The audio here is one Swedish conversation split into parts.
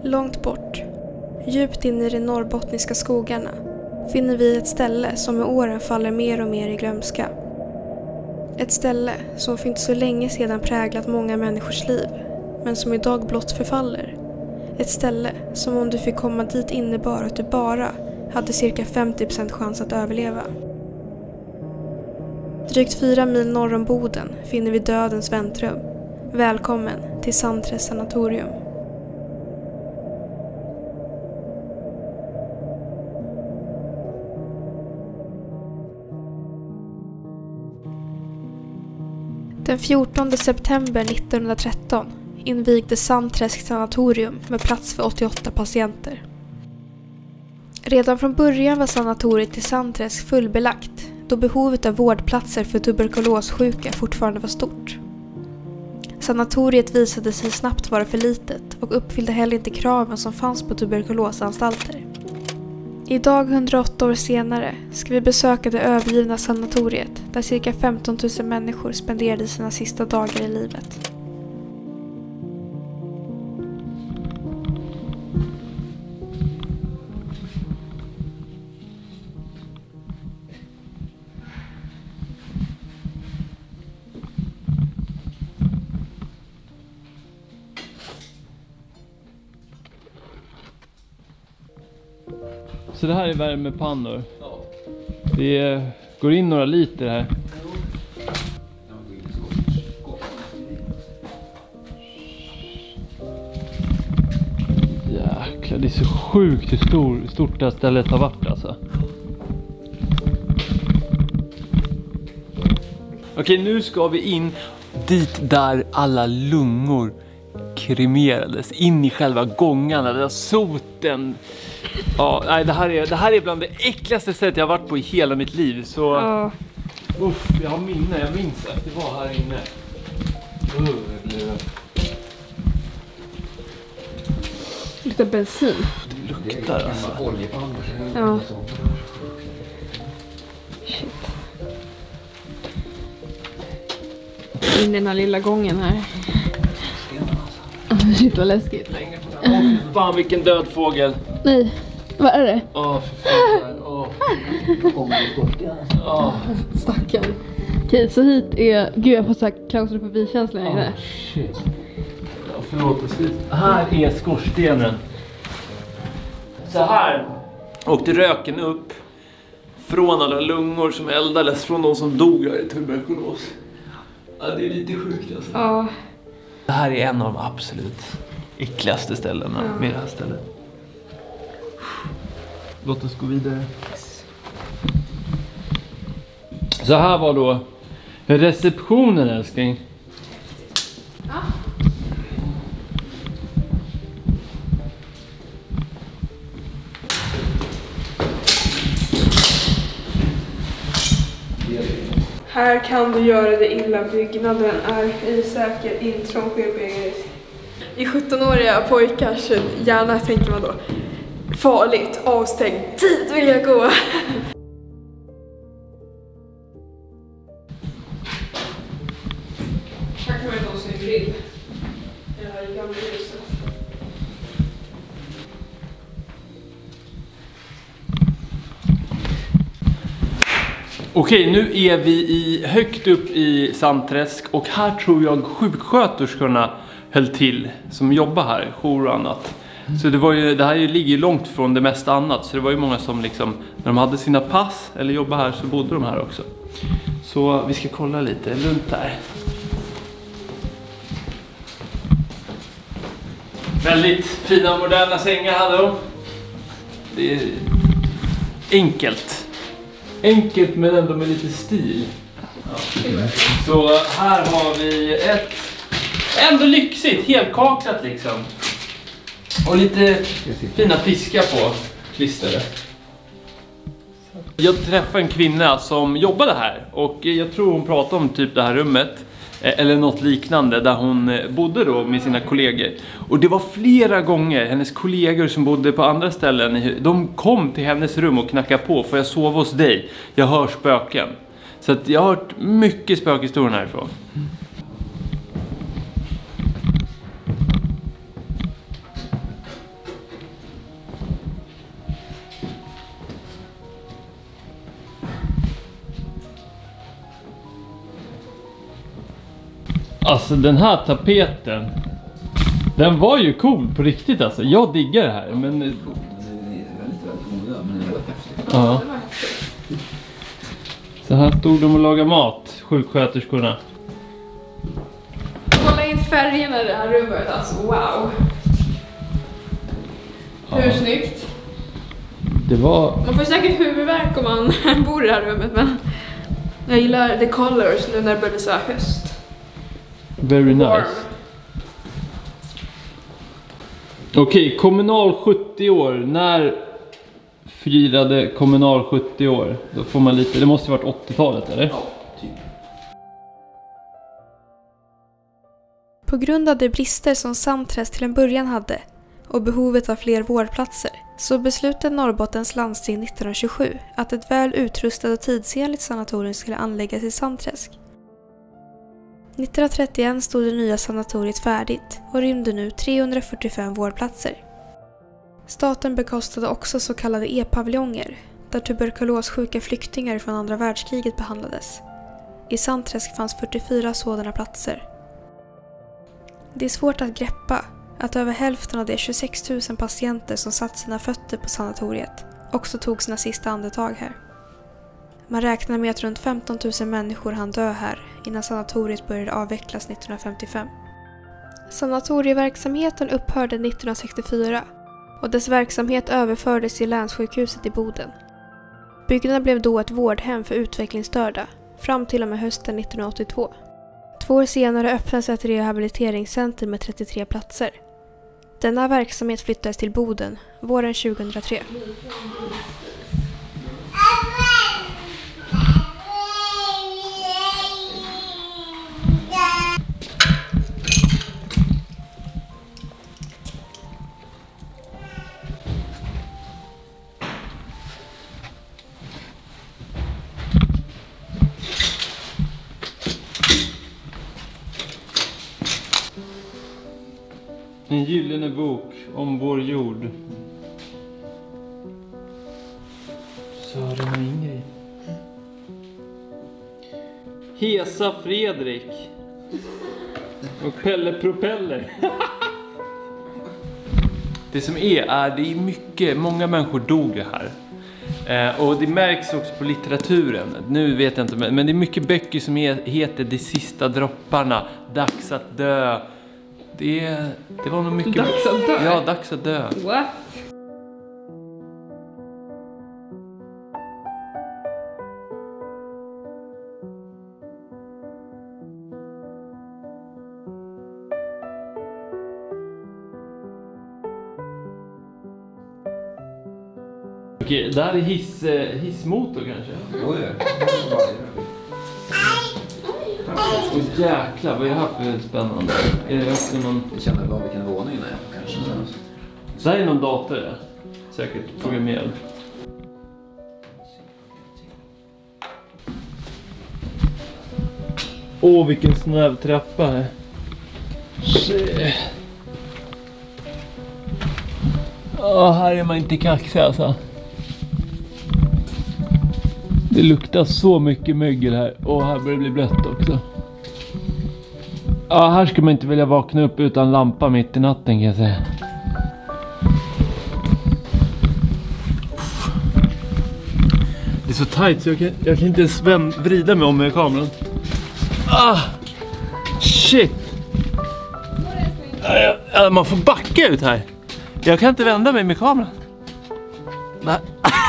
Långt bort, djupt in i de norrbottniska skogarna, finner vi ett ställe som med åren faller mer och mer i glömska. Ett ställe som för inte så länge sedan präglat många människors liv, men som idag blott förfaller. Ett ställe som om du fick komma dit innebar att du bara hade cirka 50% chans att överleva. Drygt 4 mil norr om Boden finner vi dödens väntrum. Välkommen till Sandträsk sanatorium. Den 14 september 1913 invigdes Sandträsk sanatorium med plats för 88 patienter. Redan från början var sanatoriet i Sandträsk fullbelagt, då behovet av vårdplatser för tuberkulossjuka fortfarande var stort. Sanatoriet visade sig snabbt vara för litet och uppfyllde heller inte kraven som fanns på tuberkulosanstalter. Idag 108 år senare ska vi besöka det övergivna sanatoriet där cirka 15 000 människor spenderade sina sista dagar i livet. Så det här är värmepannor. Ja. Det går in några liter här. Jäklar, det är så sjukt hur stort det här stället har varit alltså. Okej, nu ska vi in dit där alla lungor kremerades. In i själva gångarna, där soten. Ja, nej, det här är bland det äckligaste stället jag har varit på i hela mitt liv. Så jag har minne, jag minns att det var här inne. Lite bensin. Det luktar alltså. Ja. Shit. In i den här lilla gången här. Shit vad läskigt. Fan vilken död fågel. Nej, vad är det? Stackarn. Okej, så hit är... Gud, jag får så här klaustrofobikänsla i det. Shit. Ja, förlåt. Här är skorstenen. Så här åkte röken upp från alla lungor som eldades, från de som dog i tuberkulos. Ja, det är lite sjukt alltså. Ja. Det här är en av de absolut äckligaste ställena med det här stället. Låt oss gå vidare. Så här var då receptionen, älskling. Ja. Här kan du göra det illa, byggnaden är i säker intrång sker på egen risk. I 17-åriga pojkars hjärna tänker man då, farligt, avstängd, dit vill jag gå. Här kan man ta sin grill. Det här är gamla huset. Okej, nu är vi högt upp i Sandträsk och här tror jag sjuksköterskorna höll till som jobbar här, jour och annat. Så det här ligger långt från det mesta annat, så det var ju många som liksom, när de hade sina pass eller jobbade här så bodde de här också. Så vi ska kolla lite runt där. Väldigt fina moderna sängar hade de. Det är enkelt men ändå med lite stil. Ja. Så här har vi ett ändå lyxigt, helkaklat liksom. Och lite fina fiskar på klistrade. Jag träffade en kvinna som jobbade här och jag tror hon pratade om typ det här rummet eller något liknande där hon bodde då med sina kollegor. Och det var flera gånger hennes kollegor som bodde på andra ställen, de kom till hennes rum och knackade på, för jag sov hos dig, jag hör spöken. Så att jag har hört mycket spökhistorier härifrån. Alltså den här tapeten, den var ju cool på riktigt alltså. Jag diggar det här, men... Den är väldigt onödig, men den är väldigt häftig. Ja. Så här stod de och lagade mat, sjuksköterskorna. Kolla in färgerna i det här rummet, alltså wow. Hur snyggt? Det var... Man får säkert huvudvärk om man bor i det här rummet, men jag gillar the colors nu när det börjar så här höst. Very nice. Warm. Okej, Kommunal 70 år. När firade Kommunal 70 år? Då får man lite... Det måste ju varit 80-talet, eller? Ja, typ. På grund av de brister som Samträsk till en början hade och behovet av fler vårdplatser så beslutade Norrbottens landsting 1927 att ett väl utrustat och tidsenligt sanatorium skulle anläggas i Samträsk. 1931 stod det nya sanatoriet färdigt och rymde nu 345 vårdplatser. Staten bekostade också så kallade E-paviljonger där tuberkulossjuka flyktingar från andra världskriget behandlades. I Samträsk fanns 44 sådana platser. Det är svårt att greppa att över hälften av de 26 000 patienter som satt sina fötter på sanatoriet också tog sina sista andetag här. Man räknar med att runt 15 000 människor hann dö här innan sanatoriet började avvecklas 1955. Sanatorieverksamheten upphörde 1964 och dess verksamhet överfördes till länssjukhuset i Boden. Byggnaden blev då ett vårdhem för utvecklingsstörda fram till och med hösten 1982. 2 år senare öppnades ett rehabiliteringscenter med 33 platser. Denna verksamhet flyttades till Boden våren 2003. En gyllene bok om vår jord. Sören och Ingrid. Hesa Fredrik. Och Pelle Propeller. Det som det är mycket, många människor dog här. Och det märks också på litteraturen. Nu vet jag inte, men det är mycket böcker som heter De sista dropparna, Dags att dö. Det var nog mycket... Dags att dö? Ja, dags att dö. What? Okej, där är hissmotor kanske. Oj, Åh jäklar, vad är det här för spännande? Är det också någon... jag känner bara vilken våning det är på kanske. Så här är någon dator det. Säkert programmerad. Åh, vilken snäv trappa här. Se. Här är man inte kaxig alltså. Det luktar så mycket mögel här. Och här börjar det bli blött också. Ja, här ska man inte vilja vakna upp utan lampa mitt i natten kan jag säga. Det är så tajt så jag kan inte ens vrida mig om med kameran. Shit. Man får backa ut här. Jag kan inte vända mig med kameran. Nej.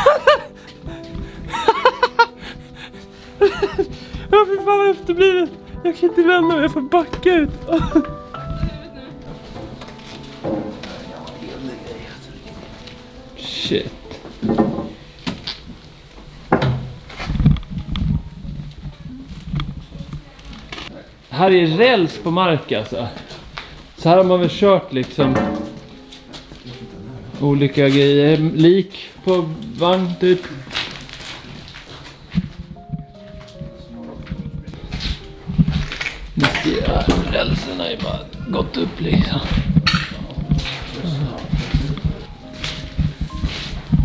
Fy fan vad efterblivet. Jag kan inte vända mig, jag får backa ut. Shit. Här är räls på mark alltså. Så här har man väl kört liksom olika grejer. Lik på vagn typ. Rälsen är bara gått upp liksom.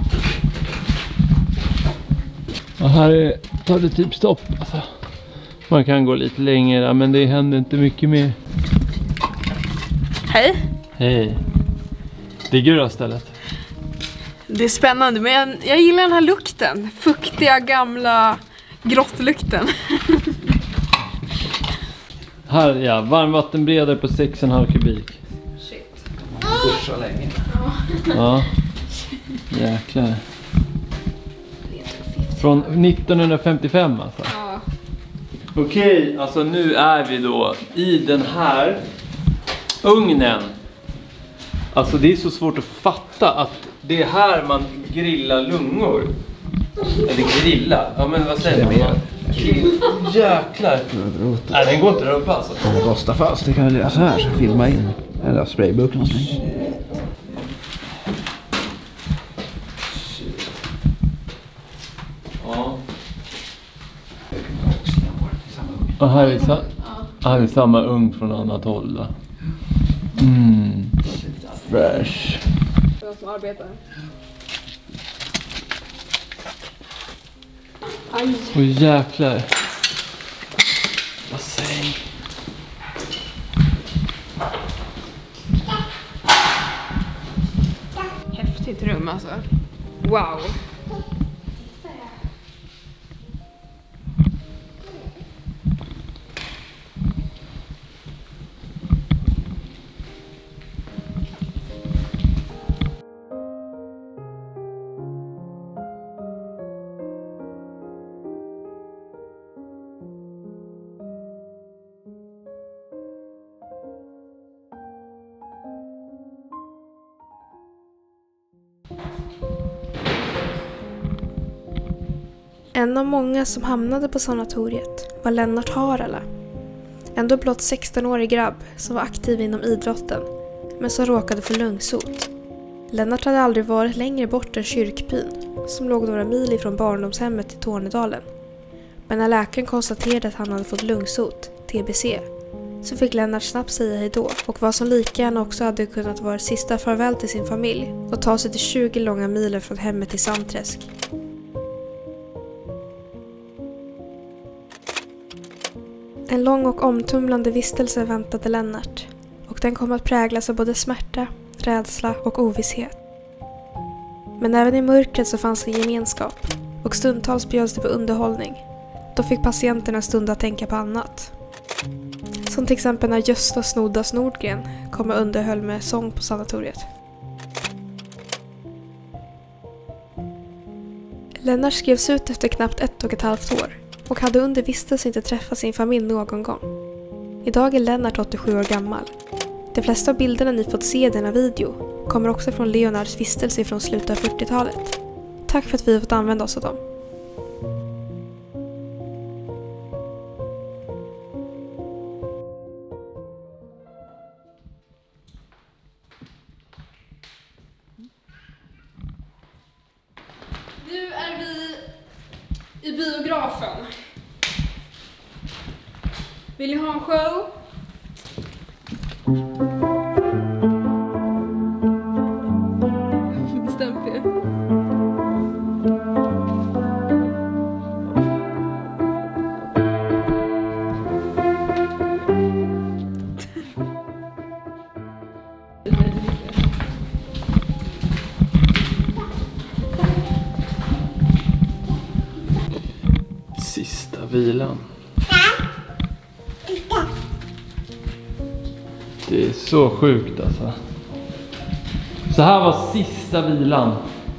Och här tar det typ stopp alltså. Man kan gå lite längre men det händer inte mycket mer. Hej. Hej. Ligger du då stället? Det är spännande, men jag gillar den här lukten. Fuktiga, gamla grottlukten. Här, ja. Varmvattenberedare på 6,5 kubik. Shit. Pusha länge. Ja. Jäklar. Från 1955 alltså. Ja. Okej, alltså nu är vi då i den här ugnen. Alltså det är så svårt att fatta att det är här man grillar lungor. Eller grilla, ja men vad säger man? Jäklar. Nej, den går inte att rubba alltså. Om det rostar fast, det kan vi göra så här, så filma in. Eller sprayburk någonstans. Ja. Och här är samma ugn från annat håll då. Fresh. För de som arbetar. Aj. Åh jäklar. Bassäng. Häftigt rum alltså. Wow. En av många som hamnade på sanatoriet var Lennart Harala. Ändå blott 16-årig grabb som var aktiv inom idrotten, men som råkade få lungsot. Lennart hade aldrig varit längre bort än Kyrkbyn, som låg några mil ifrån barndomshemmet i Tornedalen. Men när läkaren konstaterade att han hade fått lungsot, TBC, så fick Lennart snabbt säga hejdå och vad som lika gärna också hade kunnat vara sista farväl till sin familj och ta sig till 20 långa miler från hemmet till Sandträsk. En lång och omtumlande vistelse väntade Lennart, och den kom att präglas av både smärta, rädsla och ovisshet. Men även i mörkret så fanns en gemenskap, och stundtals bjöds det på underhållning. Då fick patienterna en stund att tänka på annat. Som till exempel när Gösta Snoddas Nordgren kom och underhöll med sång på sanatoriet. Lennart skrevs ut efter knappt 1,5 år. Och hade under vistelsen inte träffat sin familj någon gång. Idag är Lennart 87 år gammal. De flesta av bilderna ni fått se i denna video kommer också från Leonards vistelse från slutet av 40-talet. Tack för att vi har fått använda oss av dem. Nu är vi i biografen. Vill ni ha en show? Bestämt det. Sista vilan. Det är så sjukt alltså. Så här var sista vilan.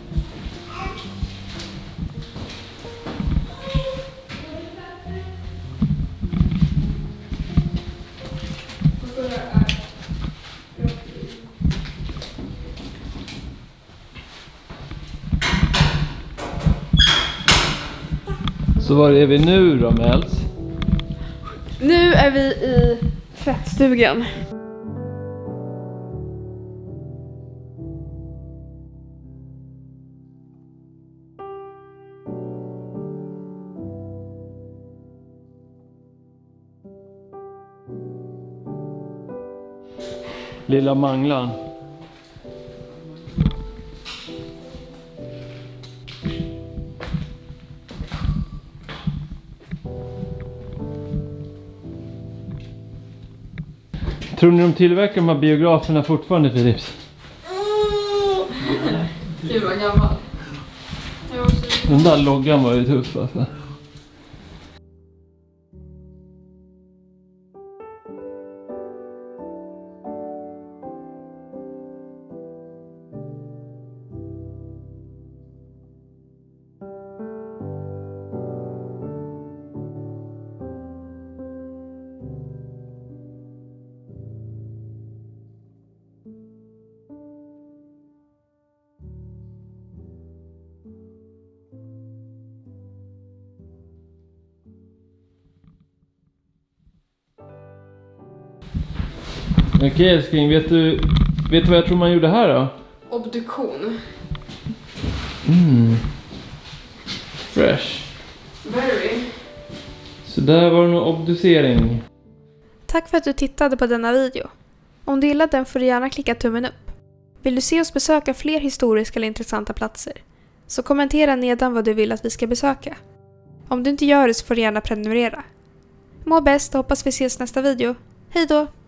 Så var är vi nu då, Mels? Nu är vi i tvättstugan. Lilla Manglan. Tror ni de tillverkar de här biograferna fortfarande, Philips? Gud vad gammal. Den där loggan var ju tuff alltså. Okej älskling, vet du vad jag tror man gjorde här då? Obduktion. Fresh. Very. Så där var det nog obducering. Tack för att du tittade på denna video. Om du gillade den får du gärna klicka tummen upp. Vill du se oss besöka fler historiska eller intressanta platser? Så kommentera nedan vad du vill att vi ska besöka. Om du inte gör det så får du gärna prenumerera. Må bäst och hoppas vi ses nästa video. Hej då!